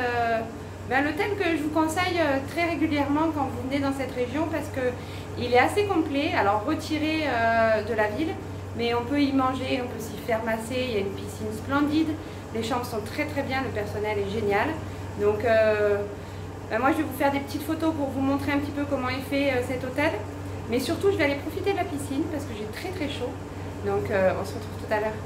l'hôtel que je vous conseille très régulièrement quand vous venez dans cette région parce qu'il est assez complet, alors retiré de la ville, mais on peut y manger, on peut s'y faire masser, il y a une piscine splendide, les chambres sont très très bien, le personnel est génial. Donc moi je vais vous faire des petites photos pour vous montrer un petit peu comment est fait cet hôtel, mais surtout je vais aller profiter de la piscine parce que j'ai très très chaud, donc on se retrouve tout à l'heure.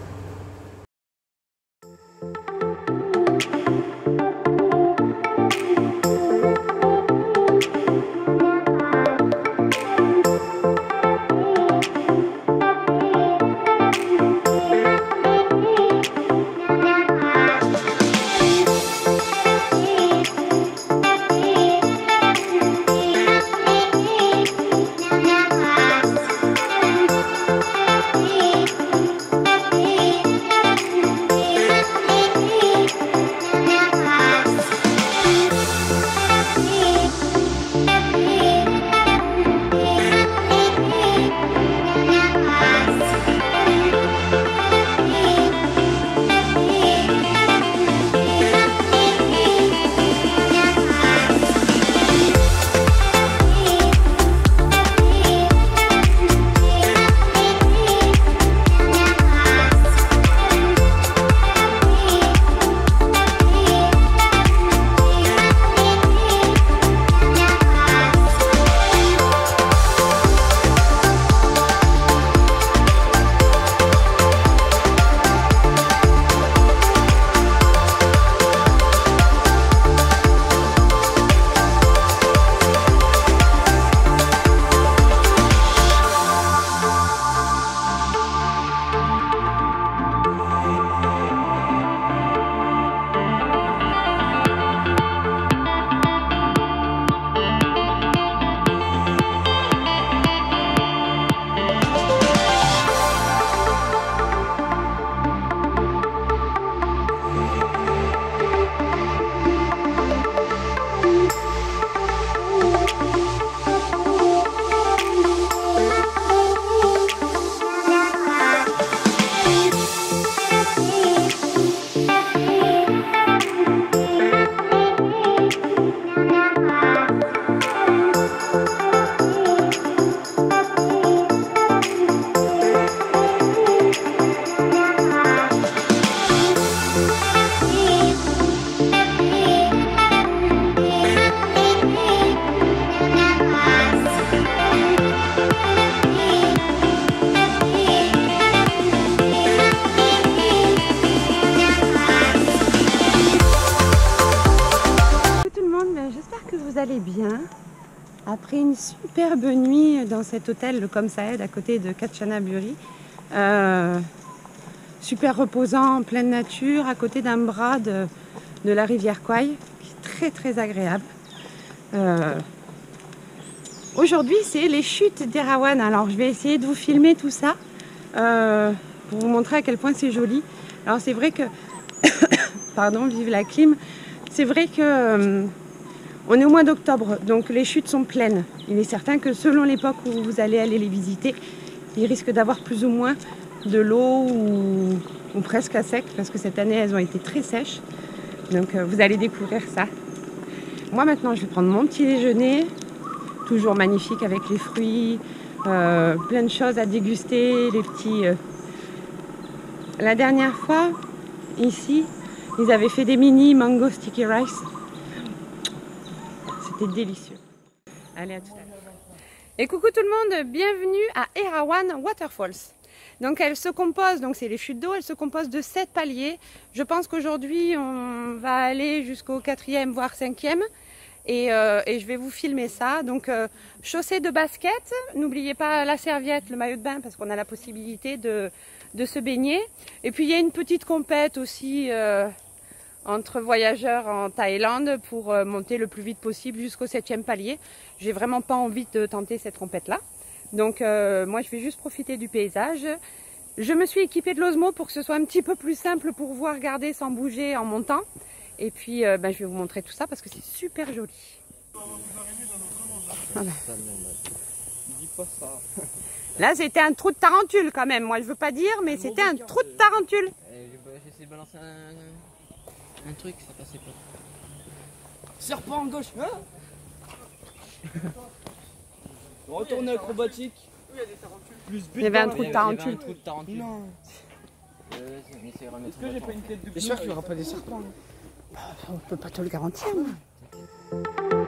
Allez bien après une superbe nuit dans cet hôtel le Comme Saed à côté de Kanchanaburi, super reposant en pleine nature à côté d'un bras de la rivière Kwai qui est très très agréable. Aujourd'hui c'est les chutes d'Erawan, alors je vais essayer de vous filmer tout ça pour vous montrer à quel point c'est joli. Alors c'est vrai que pardon, vive la clim, c'est vrai que on est au mois d'octobre, donc les chutes sont pleines. Il est certain que selon l'époque où vous allez aller les visiter, il risque d'avoir plus ou moins de l'eau ou presque à sec, parce que cette année elles ont été très sèches. Donc vous allez découvrir ça. Moi maintenant je vais prendre mon petit déjeuner, toujours magnifique avec les fruits, plein de choses à déguster, les petits... La dernière fois, ici, ils avaient fait des mini mango sticky rice. C'était délicieux. Allez, à tout à l'heure. Et coucou tout le monde, bienvenue à Erawan Waterfalls. Donc elle se compose, donc c'est les chutes d'eau, elle se compose de 7 paliers. Je pense qu'aujourd'hui on va aller jusqu'au 4e voire 5e. Et je vais vous filmer ça. Donc chaussée de basket, n'oubliez pas la serviette, le maillot de bain parce qu'on a la possibilité de se baigner. Et puis il y a une petite compète aussi entre voyageurs en Thaïlande pour monter le plus vite possible jusqu'au 7e palier. J'ai vraiment pas envie de tenter cette compète là. Donc moi je vais juste profiter du paysage. Je me suis équipée de l'Osmo pour que ce soit un petit peu plus simple pour vous regarder sans bouger en montant. Et puis je vais vous montrer tout ça parce que c'est super joli. Voilà. Là c'était un trou de tarentule quand même, moi je veux pas dire, mais c'était un trou de tarentule. J'ai essayé de balancer un truc, ça passait pas. Serpent à gauche. Hein? Retourne acrobatique. Il y avait un trou de tarentule. Non. Est-ce que j'ai pas une tête de... J'espère qu'il n'y aura pas des serpents. On peut pas te le garantir.